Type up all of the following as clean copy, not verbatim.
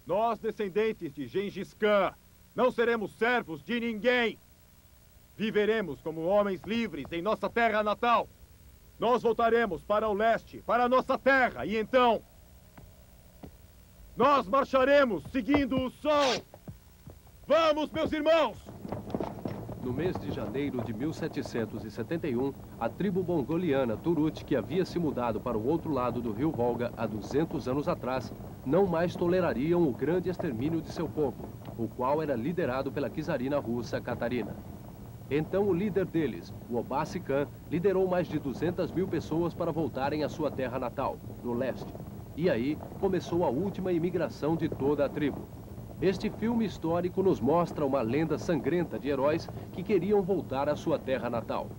Nós, descendentes de Gengis Khan, não seremos servos de ninguém. Viveremos como homens livres em nossa terra natal. Nós voltaremos para o leste, para a nossa terra, e então... nós marcharemos seguindo o sol. Vamos, meus irmãos! No mês de janeiro de 1771, a tribo mongoliana Turut, que havia se mudado para o outro lado do rio Volga há 200 anos atrás, não mais tolerariam o grande extermínio de seu povo, o qual era liderado pela czarina russa Catarina. Então o líder deles, o Obasse Khan, liderou mais de 200 mil pessoas para voltarem à sua terra natal, no leste. E aí começou a última imigração de toda a tribo. Este filme histórico nos mostra uma lenda sangrenta de heróis que queriam voltar à sua terra natal.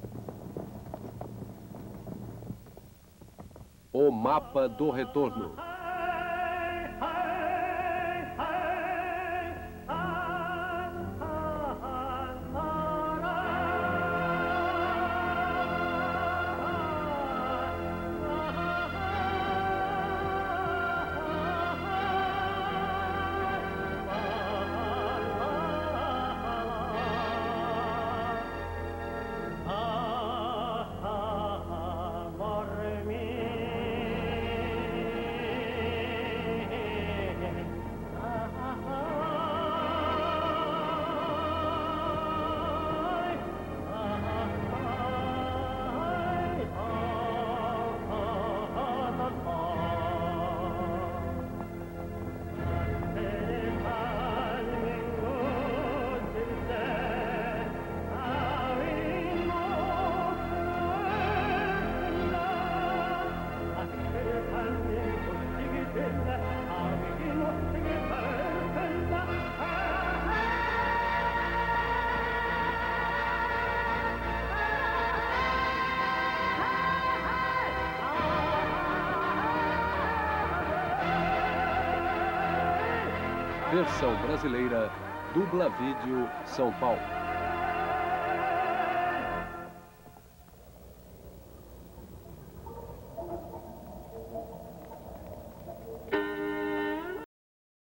O Mapa do Retorno. Versão brasileira, Dubla Vídeo, São Paulo.